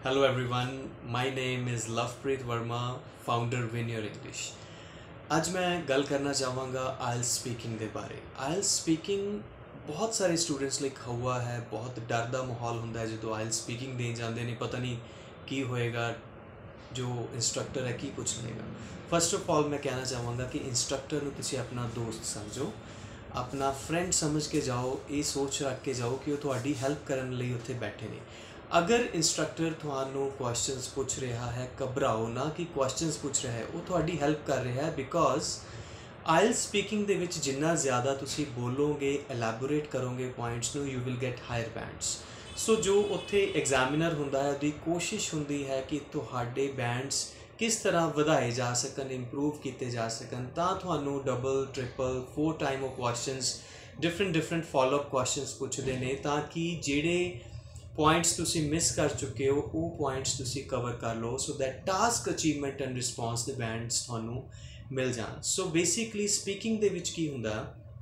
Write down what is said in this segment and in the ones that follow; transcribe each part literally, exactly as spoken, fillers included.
Hello everyone, my name is Lovepreet Verma, founder Win Your English. ਅੱਜ ਮੈਂ ਗੱਲ ਕਰਨਾ ਚਾਹਾਂਗਾ ਆਇਲਸ ਸਪੀਕਿੰਗ ਦੇ ਬਾਰੇ। ਆਇਲਸ ਸਪੀਕਿੰਗ ਬਹੁਤ ਸਾਰੇ ਸਟੂਡੈਂਟਸ ਲਈ ਖੌਆ ਹੈ, ਬਹੁਤ ਡਰ ਦਾ ਮਾਹੌਲ ਹੁੰਦਾ ਹੈ ਜਦੋਂ ਆਇਲਸ ਸਪੀਕਿੰਗ ਦੇਣ ਜਾਂਦੇ ਨੇ, ਪਤਾ ਨਹੀਂ ਕੀ ਹੋਏਗਾ, ਜੋ ਇੰਸਟ੍ਰਕਟਰ ਹੈ ਕੀ ਪੁੱਛ ਲਏਗਾ। ਫਸਟ ਆਫ ਆਲ ਮੈਂ ਕਹਿਣਾ ਚਾਹਾਂਗਾ ਕਿ ਇੰਸਟ੍ਰਕਟਰ ਨੂੰ ਤੁਸੀਂ ਆਪਣਾ ਦੋਸਤ ਸਮਝੋ, ਆਪਣਾ ਫਰੈਂਡ ਸਮਝ ਕੇ ਜਾਓ, ਇਹ ਸੋਚ ਰੱਖ ਕੇ ਜਾਓ ਕਿ ਉਹ ਤੁਹਾਡੀ ਹੈਲਪ ਕਰਨ ਲਈ ਉੱਥੇ ਬੈਠੇ ਨੇ। ਅਗਰ ਇੰਸਟ੍ਰਕਟਰ ਤੁਹਾਨੂੰ ਕੁਐਸਚਨਸ ਪੁੱਛ ਰਿਹਾ ਹੈ, ਘਬਰਾਓ ਨਾ ਕਿ ਕੁਐਸਚਨਸ ਪੁੱਛ ਰਿਹਾ ਹੈ, ਉਹ ਤੁਹਾਡੀ ਹੈਲਪ ਕਰ ਰਿਹਾ ਹੈ। ਬਿਕੋਜ਼ ਆਇਲਸ ਸਪੀਕਿੰਗ ਦੇ ਵਿੱਚ ਜਿੰਨਾ ਜ਼ਿਆਦਾ ਤੁਸੀਂ ਬੋਲੋਗੇ, ਐਲੈਬੋਰੇਟ ਕਰੋਗੇ ਪੁਆਇੰਟਸ ਨੂੰ, you will get higher bands. So ਜੋ ਉੱਥੇ ਐਗਜ਼ਾਮੀਨਰ ਹੁੰਦਾ ਹੈ, ਉਹਦੀ ਕੋਸ਼ਿਸ਼ ਹੁੰਦੀ ਹੈ ਕਿ ਤੁਹਾਡੇ ਬੈਂਡਸ ਕਿਸ ਤਰ੍ਹਾਂ ਵਧਾਏ ਜਾ ਸਕਣ, ਇੰਪਰੂਵ ਕੀਤੇ ਜਾ ਸਕਣ, ਤਾਂ ਤੁਹਾਨੂੰ ਡਬਲ ਟ੍ਰਿਪਲ ਫੋਰ ਟਾਈਮ ਉਹ questions different different follow up questions ਪੁੱਛਦੇ ਨੇ, ਤਾਂ ਕਿ ਜਿਹੜੇ ਪੁਆਇੰਟਸ ਤੁਸੀਂ ਮਿਸ ਕਰ ਚੁੱਕੇ ਹੋ ਉਹ ਪੁਆਇੰਟਸ ਤੁਸੀਂ ਕਵਰ ਕਰ ਲਓ, so that task achievement and response ਦੇ ਬੈਂਡਸ ਤੁਹਾਨੂੰ ਮਿਲ ਜਾਣ। ਸੋ ਬੇਸਿਕਲੀ ਸਪੀਕਿੰਗ ਦੇ ਵਿੱਚ ਕੀ ਹੁੰਦਾ,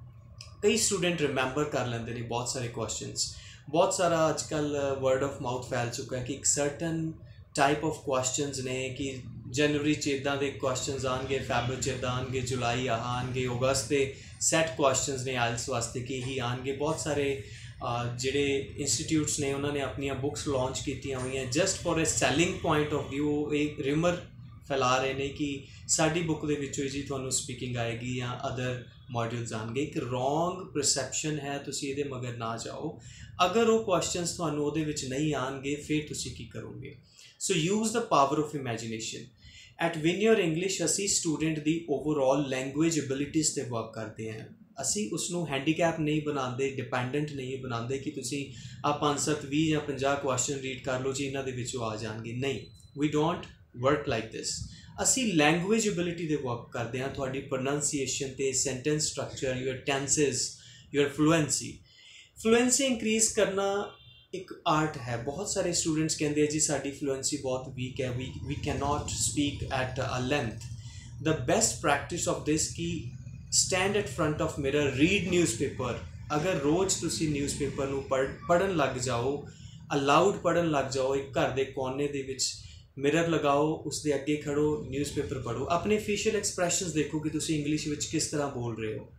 ਕਈ ਸਟੂਡੈਂਟ ਰਿਮੈਂਬਰ ਕਰ ਲੈਂਦੇ ਨੇ ਬਹੁਤ ਸਾਰੇ ਕੁਐਸਚਨਸ। ਬਹੁਤ ਸਾਰਾ ਅੱਜ ਕੱਲ੍ਹ ਵਰਡ ਆਫ ਮਾਊਥ ਫੈਲ ਚੁੱਕਾ ਹੈ ਕਿ ਇੱਕ ਸਰਟਨ ਟਾਈਪ ਆਫ ਕੁਐਸਚਨਸ ਨੇ ਕਿ ਜਨਵਰੀ 'ਚ ਇੱਦਾਂ ਦੇ ਕੁਐਸਚਨਸ ਆਉਣਗੇ, ਫੈਬਰ 'ਚ ਇੱਦਾਂ ਆਉਣਗੇ, ਜੁਲਾਈ ਆਹ ਆਉਣਗੇ, ਅਗਸਤ ਦੇ ਸੈਟ ਕੁਐਸਚਨਸ ਨੇ ਆਇਲਸ ਵਾਸਤੇ ਕਿ ਇਹੀ ਆਉਣਗੇ। ਬਹੁਤ ਸਾਰੇ ਜਿਹੜੇ ਇੰਸਟੀਟਿਊਟਸ ਨੇ ਉਹਨਾਂ ਨੇ ਆਪਣੀਆਂ ਬੁੱਕਸ ਲਾਂਚ ਕੀਤੀਆਂ ਹੋਈਆਂ just for a selling point of view. ਇਹ ਰਿਮਰ ਫੈਲਾ ਰਹੇ ਨੇ ਕਿ ਸਾਡੀ ਬੁੱਕ ਦੇ ਵਿੱਚੋਂ ਜੀ ਤੁਹਾਨੂੰ ਸਪੀਕਿੰਗ ਆਏਗੀ ਜਾਂ ਅਦਰ ਮੋਡਿਊਲਸ ਆਉਣਗੇ। ਇੱਕ ਰੋਂਗ ਪਰਸੈਪਸ਼ਨ ਹੈ, ਤੁਸੀਂ ਇਹਦੇ ਮਗਰ ਨਾ ਜਾਓ। ਅਗਰ ਉਹ ਕੁਐਸਚਨਸ ਤੁਹਾਨੂੰ ਉਹਦੇ ਵਿੱਚ ਨਹੀਂ ਆਉਣਗੇ ਫਿਰ ਤੁਸੀਂ ਕੀ ਕਰੋਗੇ? So use the power of imagination. At win your English ਅਸੀਂ ਸਟੂਡੈਂਟ ਦੀ ਓਵਰਆਲ ਲੈਂਗੁਏਜ ਐਬਿਲਿਟੀਜ਼ 'ਤੇ ਵਰਕ ਕਰਦੇ ਹਾਂ। ਅਸੀਂ ਉਸਨੂੰ ਹੈਂਡੀਕੈਪ ਨਹੀਂ ਬਣਾਉਂਦੇ, ਡਿਪੈਂਡੈਂਟ ਨਹੀਂ ਬਣਾਉਂਦੇ ਕਿ ਤੁਸੀਂ ਆ ਪੰਜ ਸੱਤ ਵੀਹ ਜਾਂ ਪੰਜਾਹ ਕੁਐਸਚਨ ਰੀਡ ਕਰ ਲਓ ਜੀ, ਇਹਨਾਂ ਦੇ ਵਿੱਚੋਂ ਆ ਜਾਣਗੇ। ਨਹੀਂ, we don't work like this. ਅਸੀਂ ਲੈਂਗੁਏਜ ਐਬਿਲਿਟੀ 'ਤੇ ਵਰਕ ਕਰਦੇ ਹਾਂ, ਤੁਹਾਡੀ ਪ੍ਰੋਨਾਂਸੀਏਸ਼ਨ 'ਤੇ, sentence structure, your tenses, your fluency. Fluency increase ਕਰਨਾ ਇੱਕ ਆਰਟ ਹੈ। ਬਹੁਤ ਸਾਰੇ ਸਟੂਡੈਂਟਸ ਕਹਿੰਦੇ ਆ ਜੀ ਸਾਡੀ ਫਲੂਐਂਸੀ ਬਹੁਤ ਵੀਕ ਹੈ, we we can not speak at a length. The best practice of this ਕਿ stand at front of mirror, read newspaper. ਅਗਰ ਰੋਜ਼ ਤੁਸੀਂ ਨਿਊਜ਼ਪੇਪਰ ਨੂੰ ਪੜ੍ਹ ਪੜ੍ਹਨ ਲੱਗ ਜਾਓ, ਅਲਾਊਡ ਪੜ੍ਹਨ ਲੱਗ ਜਾਓ, ਇੱਕ ਘਰ ਦੇ ਕੋਨੇ ਦੇ ਵਿੱਚ ਮਿਰਰ ਲਗਾਓ, ਉਸ ਦੇ ਅੱਗੇ ਖੜੋ, ਨਿਊਜ਼ਪੇਪਰ ਪੜ੍ਹੋ, ਆਪਣੇ ਫੇਸ਼ੀਅਲ ਐਕਸਪ੍ਰੈਸ਼ਨਸ ਦੇਖੋ ਕਿ ਤੁਸੀਂ ਇੰਗਲਿਸ਼ ਵਿੱਚ ਕਿਸ ਤਰ੍ਹਾਂ ਬੋਲ ਰਹੇ ਹੋ।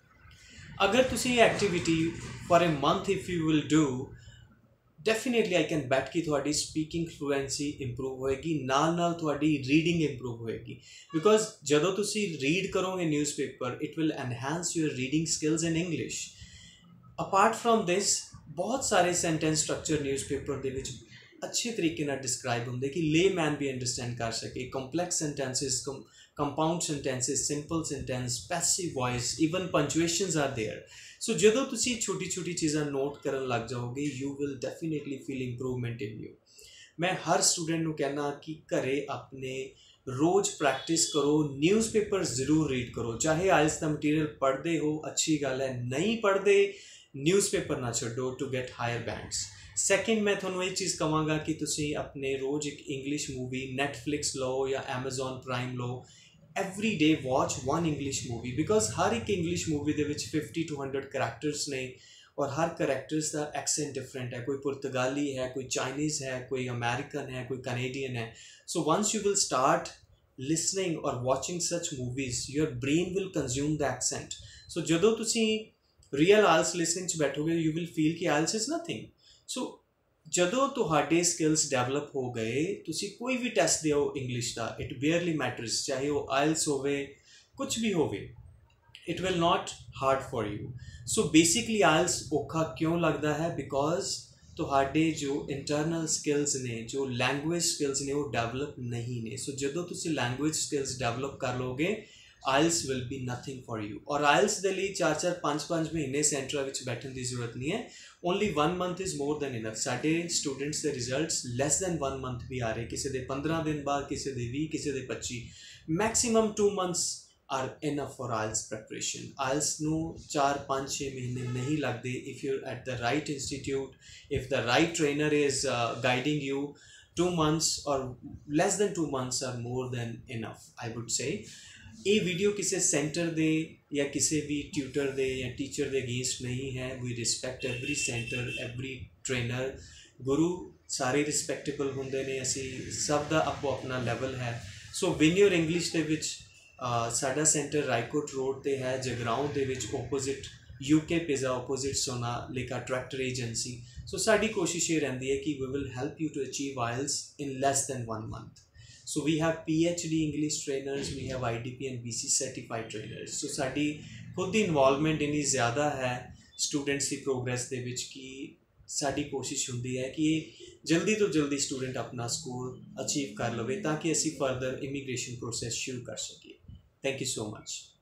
ਅਗਰ ਤੁਸੀਂ activity for a month if you will do, definitely I can bet ਕਿ ਤੁਹਾਡੀ ਸਪੀਕਿੰਗ ਫਲੂਐਂਸੀ ਇੰਪਰੂਵ ਹੋਏਗੀ, ਨਾਲ ਨਾਲ ਤੁਹਾਡੀ ਰੀਡਿੰਗ ਇੰਪਰੂਵ ਹੋਏਗੀ। ਬਿਕੋਜ਼ ਜਦੋਂ ਤੁਸੀਂ ਰੀਡ ਕਰੋਗੇ newspaper, it will enhance your reading skills in English. Apart from this, ਬਹੁਤ ਸਾਰੇ ਸੈਂਟੈਂਸ ਸਟਰਕਚਰ ਨਿਊਜ਼ਪੇਪਰ ਦੇ ਵਿੱਚ ਅੱਛੇ ਤਰੀਕੇ ਨਾਲ ਡਿਸਕ੍ਰਾਈਬ ਹੁੰਦੇ ਕਿ ਲੇਮੈਨ ਵੀ ਅੰਡਰਸਟੈਂਡ ਕਰ ਸਕੇ। Complex sentences, compound sentences, simple sentence, passive voice, even punctuations are there. So ਜਦੋਂ ਤੁਸੀਂ ਛੋਟੀ ਛੋਟੀ ਚੀਜ਼ਾਂ ਨੋਟ ਕਰਨ ਲੱਗ ਜਾਓਗੇ, you will definitely feel improvement in you. ਮੈਂ ਹਰ ਸਟੂਡੈਂਟ ਨੂੰ ਕਹਿਣਾ ਕਿ ਘਰੇ ਆਪਣੇ ਰੋਜ਼ ਪ੍ਰੈਕਟਿਸ ਕਰੋ, ਨਿਊਜ਼ਪੇਪਰ ਜ਼ਰੂਰ ਰੀਡ ਕਰੋ। ਚਾਹੇ ਆਇਲਸ ਦਾ ਮਟੀਰੀਅਲ ਪੜ੍ਹਦੇ ਹੋ, ਅੱਛੀ ਗੱਲ ਹੈ, ਨਹੀਂ ਪੜ੍ਹਦੇ, ਨਿਊਜ਼ਪੇਪਰ ਨਾ ਛੱਡੋ to get higher bands. Second, ਮੈਂ ਤੁਹਾਨੂੰ ਇਹ ਚੀਜ਼ ਕਹਾਂਗਾ ਕਿ ਤੁਸੀਂ ਆਪਣੇ ਰੋਜ਼ ਇੱਕ ਇੰਗਲਿਸ਼ ਮੂਵੀ ਨੈਟਫਲਿਕਸ ਲਓ ਜਾਂ ਐਮਾਜ਼ੋਨ ਪ੍ਰਾਈਮ ਲਓ, every day watch one English movie. Because ਹਰ ਇੱਕ ਇੰਗਲਿਸ਼ ਮੂਵੀ ਦੇ ਵਿੱਚ ਫਿਫਟੀ ਟੂ ਹੰਡਰਡ ਕਰੈਕਟਰਸ ਨੇ ਔਰ ਹਰ ਕਰੈਕਟਰਸ ਦਾ ਐਕਸੈਂਟ ਡਿਫਰੈਂਟ ਹੈ। ਕੋਈ ਪੁਰਤਗਾਲੀ ਹੈ, ਕੋਈ ਚਾਈਨੀਜ਼ ਹੈ, ਕੋਈ ਅਮੈਰੀਕਨ ਹੈ, ਕੋਈ ਕੈਨੇਡੀਅਨ ਹੈ। So once you will start listening or watching such movies, your brain will consume the accent. So ਜਦੋਂ ਤੁਸੀਂ ਰੀਅਲ ਆਇਲਸ ਲਿਸਨਿੰਗ 'ਚ ਬੈਠੋਗੇ, ਯੂ ਵਿਲ ਫੀਲ ਕਿ ਆਇਲਸ ਇਜ਼ ਨਥਿੰਗ। ਸੋ ਜਦੋਂ ਤੁਹਾਡੇ ਸਕਿੱਲਸ ਡਿਵੈਲਪ ਹੋ ਗਏ, ਤੁਸੀਂ ਕੋਈ ਵੀ ਟੈਸਟ ਦਿਓ ਇੰਗਲਿਸ਼ ਦਾ, ਇਟ ਬੇਅਰਲੀ ਮੈਟਰਸ, ਚਾਹੇ ਉਹ ਆਇਲਸ ਹੋਵੇ, ਕੁਛ ਵੀ ਹੋਵੇ, it will not hard for you. So basically IELTS ਔਖਾ ਕਿਉਂ ਲੱਗਦਾ ਹੈ? ਬਿਕੋਜ਼ ਤੁਹਾਡੇ ਜੋ ਇੰਟਰਨਲ ਸਕਿੱਲਸ ਨੇ, ਜੋ ਲੈਂਗੁਏਜ ਸਕਿੱਲਸ ਨੇ, ਉਹ ਡਿਵੈਲਪ ਨਹੀਂ ਨੇ। ਸੋ ਜਦੋਂ ਤੁਸੀਂ ਲੈਂਗੁਏਜ ਸਕਿੱਲਸ ਡਿਵੈਲਪ ਕਰ ਲਓਗੇ, IELTS will be nothing for you. ਔਰ ਆਇਲਸ ਦੇ ਲਈ ਚਾਰ ਚਾਰ ਪੰਜ ਪੰਜ ਮਹੀਨੇ ਸੈਂਟਰਾਂ ਵਿੱਚ ਬੈਠਣ ਦੀ ਜ਼ਰੂਰਤ ਨਹੀਂ ਹੈ। Only one month is more than enough. ਸਾਡੇ ਸਟੂਡੈਂਟਸ ਦੇ results less than one month ਵੀ ਆ ਰਹੇ, ਕਿਸੇ ਦੇ ਪੰਦਰਾਂ ਦਿਨ ਬਾਅਦ, ਕਿਸੇ ਦੇ ਵੀਹ, ਕਿਸੇ ਦੇ ਪੱਚੀ। Maximum two months are enough for IELTS preparation. IELTS ਨੂੰ ਚਾਰ ਪੰਜ ਛੇ ਮਹੀਨੇ ਨਹੀਂ ਲੱਗਦੇ if you at the right institute, if the right trainer is guiding you. Two months or less than two months are more than enough, I would say. ਇਹ video ਕਿਸੇ centre ਦੇ ਜਾਂ ਕਿਸੇ ਵੀ ਟਿਊਟਰ ਦੇ ਜਾਂ ਟੀਚਰ ਦੇ against ਨਹੀਂ ਹੈ। We respect every centre, every trainer. ਗੁਰੂ ਸਾਰੇ ਰਿਸਪੈਕਟੇਬਲ ਹੁੰਦੇ ਨੇ, ਅਸੀਂ ਸਭ ਦਾ ਆਪੋ ਆਪਣਾ ਲੈਵਲ ਹੈ। ਸੋ ਵਿਨ ਯੋਰ ਇੰਗਲਿਸ਼ ਦੇ ਵਿੱਚ ਸਾਡਾ ਸੈਂਟਰ ਰਾਏਕੋਟ ਰੋਡ 'ਤੇ ਹੈ, ਜਗਰਾਉਂ ਦੇ ਵਿੱਚ opposite UK pizza opposite Sonalika tractor agency. So ਸਾਡੀ ਕੋਸ਼ਿਸ਼ ਇਹ ਰਹਿੰਦੀ ਹੈ ਕਿ we will help you to achieve IELTS in less than one month. So we have P H D English trainers, we have I D P and B C certified trainers. So ਸਾਡੀ ਖੁਦ ਦੀ involvement ਇੰਨੀ ਜ਼ਿਆਦਾ ਹੈ students ਦੀ progress ਦੇ ਵਿੱਚ ਕਿ ਸਾਡੀ ਕੋਸ਼ਿਸ਼ ਹੁੰਦੀ ਹੈ ਕਿ ਜਲਦੀ ਤੋਂ ਜਲਦੀ ਸਟੂਡੈਂਟ ਆਪਣਾ ਸਕੋਰ ਅਚੀਵ ਕਰ ਲਵੇ ਤਾਂ ਕਿ ਅਸੀਂ ਫਰਦਰ ਇਮੀਗ੍ਰੇਸ਼ਨ ਪ੍ਰੋਸੈਸ ਸ਼ੁਰੂ ਕਰ ਸਕੀਏ। Thank you so much.